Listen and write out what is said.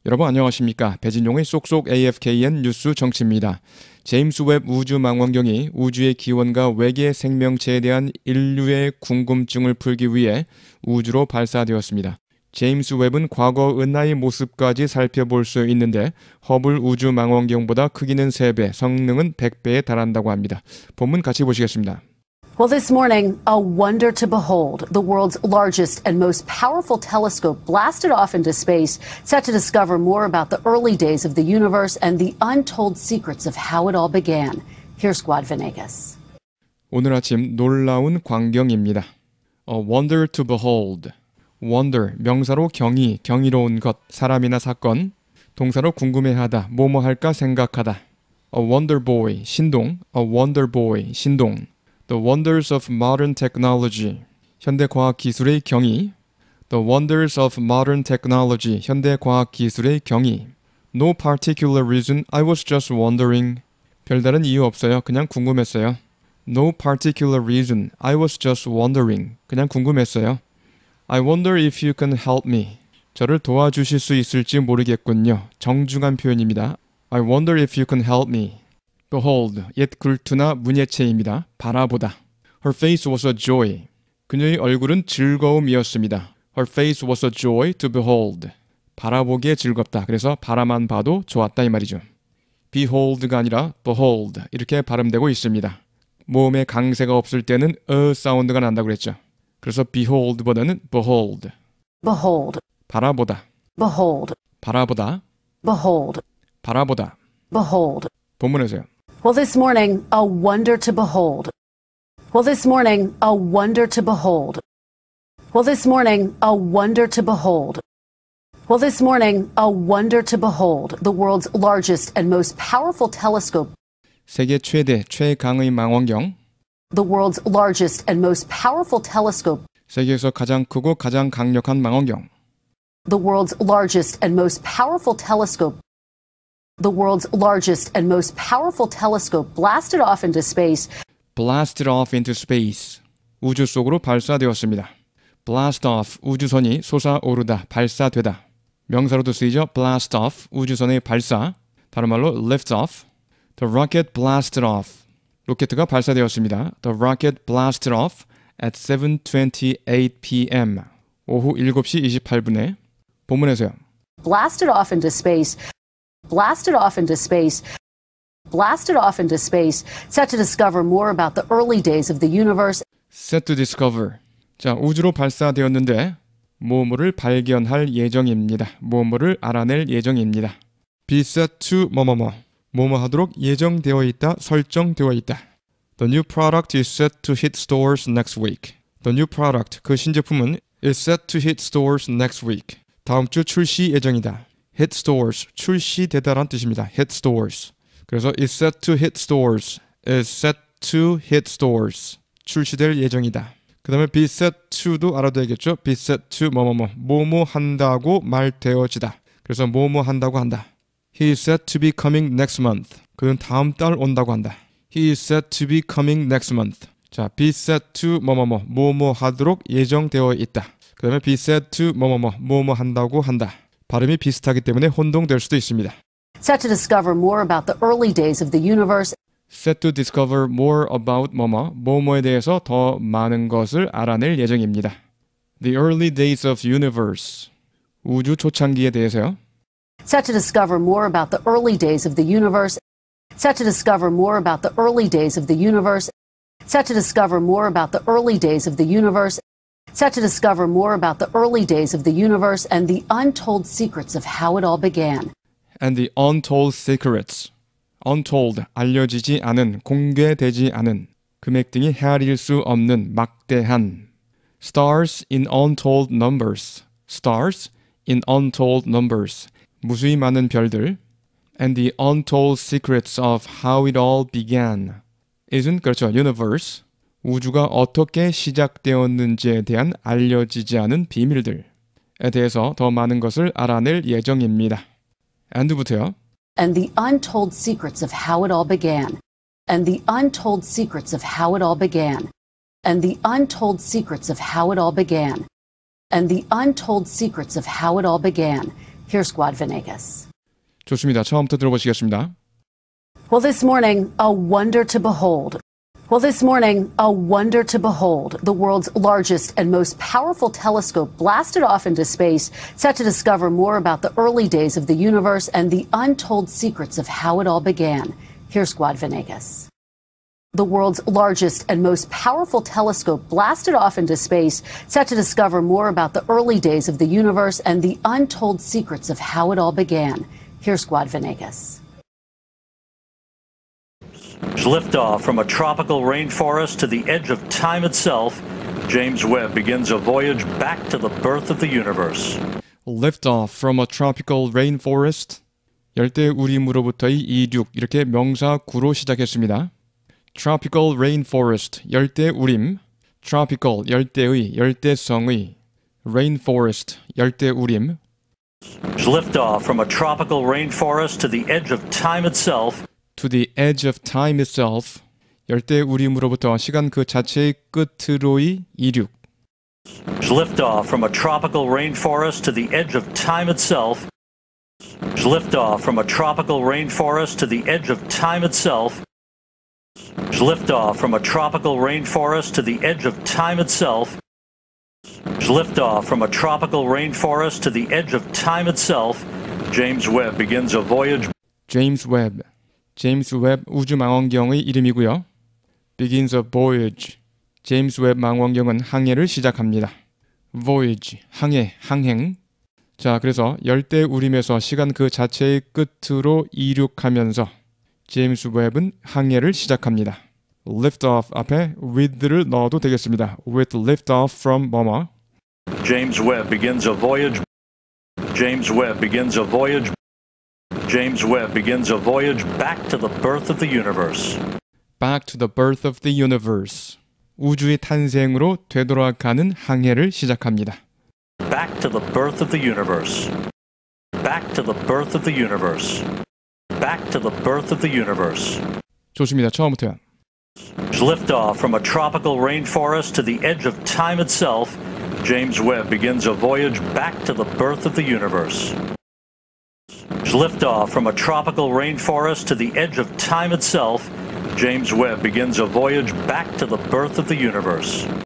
여러분 안녕하십니까? 배진용의 쏙쏙 AFKN 뉴스 정치입니다. 제임스 웹 우주망원경이 우주의 기원과 외계 생명체에 대한 인류의 궁금증을 풀기 위해 우주로 발사되었습니다. 제임스 웹은 과거 은하의 모습까지 살펴볼 수 있는데 허블 우주망원경보다 크기는 3배, 성능은 100배에 달한다고 합니다. 본문 같이 보시겠습니다. Well, this morning, a wonder to behold. The world's largest and most powerful telescope blasted off into space, set to discover more about the early days of the universe and the untold secrets of how it all began. Here's Squad Venegas. 오늘 아침 놀라운 광경입니다. A wonder to behold. wonder, 명사로 경이로운 것, 사람이나 사건, 동사로 궁금해하다, 뭐뭐 할까 생각하다. A wonder boy, 신동, a wonder boy, 신동. The wonders of modern technology, 현대과학기술의 경이. The wonders of modern technology, 현대과학기술의 경이. No particular reason, I was just wondering. 별다른 이유 없어요. 그냥 궁금했어요. No particular reason, I was just wondering. 그냥 궁금했어요. I wonder if you can help me. 저를 도와주실 수 있을지 모르겠군요. 정중한 표현입니다. I wonder if you can help me. Behold, 옛 굴투나 문예체입니다. 바라보다. Her face was a joy. 그녀의 얼굴은 즐거움이었습니다. Her face was a joy to behold. 바라보기에 즐겁다. 그래서 바라만 봐도 좋았다 이 말이죠. Behold가 아니라 behold 이렇게 발음되고 있습니다. 모음에 강세가 없을 때는 사운드가 난다고 그랬죠. 그래서 behold보다는 behold. Behold. 바라보다. Behold. 바라보다. Behold. 바라보다. Behold. 본문에서요. Well, this morning, a wonder to behold. Well, this morning, a wonder to behold. Well, this morning, a wonder to behold. Well, this morning, a wonder to behold. The world's largest and most powerful telescope. 세계 최대, 최강의 망원경. The world's largest and most powerful telescope. 세계에서 가장 크고 가장 강력한 망원경. The world's largest and most powerful telescope. The world's largest and most powerful telescope blasted off into space. Blasted off into space. 우주 속으로 발사되었습니다. Blast off, 우주선이 솟아오르다, 발사되다. 명사로도 쓰이죠. Blast off, 우주선의 발사. 다른 말로 lift off. The rocket blasted off. 로켓가 발사되었습니다. The rocket blasted off at 7:28 p.m. 오후 7시 28분에 본문에서요. Blasted off into space. Blasted off into space. Blasted off into space. Set to discover more about the early days of the universe. Set to discover. 자, 우주로 발사되었는데 뭐뭐를 발견할 예정입니다. 뭐뭐를 알아낼 예정입니다. Be set to 뭐뭐 하도록 예정되어 있다, 설정되어 있다. The new product is set to hit stores next week. The new product, 그 신제품은 is set to hit stores next week. 다음 주 출시 예정이다. Hit stores, 출시되다란 뜻입니다. Hit stores. 그래서 is set to hit stores, is set to hit stores. 출시될 예정이다. 그 다음에 be set to도 알아둬야겠죠. be set to 뭐뭐 한다고 말되어지다. 그래서 뭐뭐 한다고 한다. He is set to be coming next month. 그는 다음 달 온다고 한다. He is set to be coming next month. 자, be set to 뭐뭐 하도록 예정되어 있다. 그 다음에 be set to 뭐뭐 한다고 한다. 발음이 비슷하기 때문에 혼동될 수도 있습니다. Set to discover more about the early days of the universe. Set to discover more about 뭐뭐에 대해서 더 많은 것을 알아낼 예정입니다. The early days of universe. 우주 초창기에 대해서요. Set to discover more about the early days of the universe. Set to discover more about the early days of the universe. Set to discover more about the early days of the universe. Set to discover more about the early days of the universe and the untold secrets of how it all began. And the untold secrets. Untold, 알려지지 않은, 공개되지 않은, 금액 등이 헤아릴 수 없는 막대한. Stars in untold numbers. Stars in untold numbers. 무수히 많은 별들. And the untold secrets of how it all began. isn't 그렇죠. universe. 우주가 어떻게 시작되었는지에 대한 알려지지 않은 비밀들에 대해서 더 많은 것을 알아낼 예정입니다. and부터요. And the untold secrets of how it all began. And the untold secrets of how it all began. And the untold secrets of how it all began. And the untold secrets of how it all began. Here's Squad Venegas. 좋습니다. 처음부터 들어보시겠습니다. Well, this morning, a wonder to behold. Well, this morning, a wonder to behold. The world's largest and most powerful telescope blasted off into space, set to discover more about the early days of the universe and the untold secrets of how it all began. Here's Squad Venegas. The world's largest and most powerful telescope blasted off into space, set to discover more about the early days of the universe and the untold secrets of how it all began. Here's Squad Venegas. Liftoff from a tropical rainforest to the edge of time itself, James Webb begins a voyage back to the birth of the universe. Liftoff from a tropical rainforest. 열대 우림으로부터의 이륙. 이렇게 명사 구로 시작했습니다. Tropical rainforest. 열대 우림. Tropical. 열대의, 열대성의. Rainforest. 열대 우림. Liftoff from a tropical rainforest to the edge of time itself. To the edge of time itself. 열대 우림으로부터 시간 그 자체의 끝으로의 이륙. Liftoff from a tropical rainforest to the edge of time itself. Liftoff from a tropical rainforest to the edge of time itself. Liftoff from a tropical rainforest to the edge of time itself. Liftoff from a tropical rainforest to the edge of time itself. James Webb begins a voyage. James Webb. 제임스 웹 우주망원경의 이름이고요. Begins a voyage. 제임스 웹 망원경은 항해를 시작합니다. Voyage, 항해, 항행. 자, 그래서 열대 우림에서 시간 그 자체의 끝으로 이륙하면서 제임스 웹은 항해를 시작합니다. Liftoff 앞에 with를 넣어도 되겠습니다. With liftoff from 뭐뭐. James Webb begins a voyage. James Webb begins a voyage. James Webb begins a voyage back to the birth of the universe. Back to the birth of the universe. 우주의 탄생으로 되돌아가는 항해를 시작합니다. Back to the birth of the universe. Back to the birth of the universe. Back to the birth of the universe. 좋습니다. 처음부터요. Liftoff from a tropical rainforest to the edge of time itself, James Webb begins a voyage back to the birth of the universe. Liftoff from a tropical rainforest to the edge of time itself, James Webb begins a voyage back to the birth of the universe.